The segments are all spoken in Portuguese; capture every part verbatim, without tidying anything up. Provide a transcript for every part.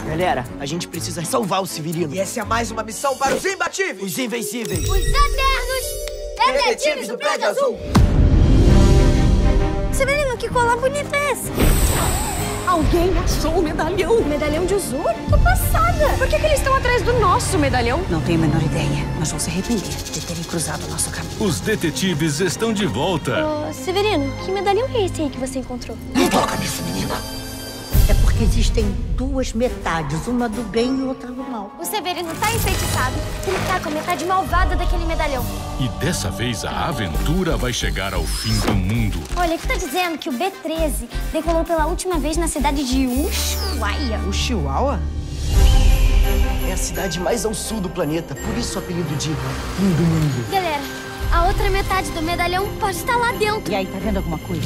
Galera, a gente precisa salvar o Severino. E essa é mais uma missão para os imbatíveis. Os invencíveis. Os eternos detetives do Prédio Azul. Severino, que colar bonita é essa? Alguém achou o medalhão. O medalhão de Uzur? Tô passada. Por que, que eles estão atrás do nosso medalhão? Não tenho a menor ideia, mas vão se arrepender de terem cruzado o nosso caminho. Os detetives estão de volta. Ô, Severino, que medalhão é esse aí que você encontrou? Não toca nisso, menina. É porque existem duas metades, uma do bem e outra do mal. O Severino tá enfeitiçado. Ele tá com a metade malvada daquele medalhão. E dessa vez a aventura vai chegar ao fim do mundo. Olha, aqui tá dizendo que o B treze decolou pela última vez na cidade de Ushuaia. Ushuaia? É a cidade mais ao sul do planeta, por isso o apelido de Fim do Mundo. Galera, a outra metade do medalhão pode estar lá dentro. E aí, tá vendo alguma coisa?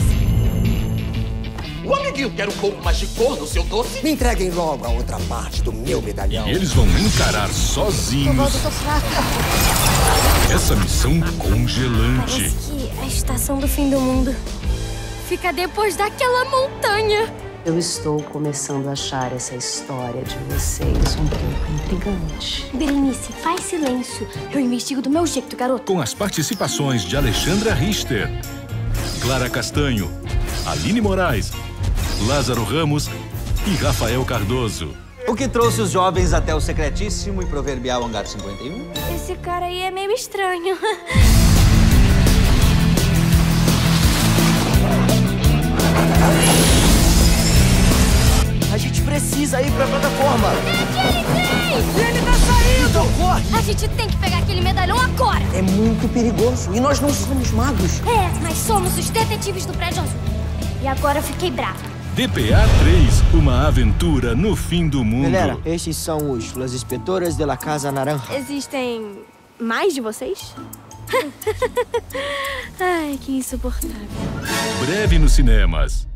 O amiguinho quer um pouco mais de cor no seu doce? Me entreguem logo a outra parte do meu medalhão. E eles vão encarar sozinhos Eu tô fraca. essa missão congelante. Parece que a estação do fim do mundo fica depois daquela montanha. Eu estou começando a achar essa história de vocês um pouco intrigante. Berenice, faz silêncio. Eu investigo do meu jeito, garoto. Com as participações de Alexandra Richter, Clara Castanho, Aline Moraes, Lázaro Ramos e Rafael Cardoso. O que trouxe os jovens até o secretíssimo e proverbial Hangar cinquenta e um? Esse cara aí é meio estranho. A gente precisa ir pra plataforma. Ele tá saindo! Então corre! A gente tem que pegar aquele medalhão agora. É muito perigoso. E nós não somos magos. É, mas somos os detetives do Prédio Azul. E agora eu fiquei brava. D P A três, uma aventura no fim do mundo. Galera, esses são os Las Inspetoras de la Casa Naranja. Existem mais de vocês? Ai, que insuportável. Breve nos cinemas.